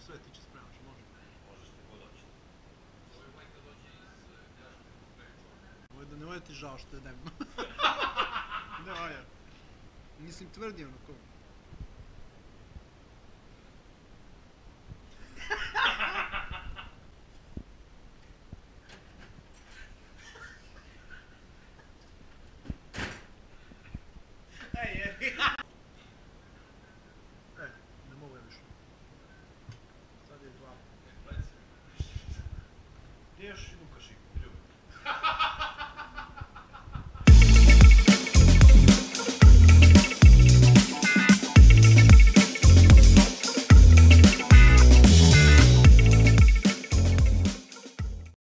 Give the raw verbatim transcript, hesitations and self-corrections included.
sve tiče spremaš, može. Možeš ti god doći. Ovo je uvijek da dođe iz Ljaške po preču. Ovo je da ne ovo ti žao što je debno. Ne, ovo je. Mislim, tvrdi ono ko.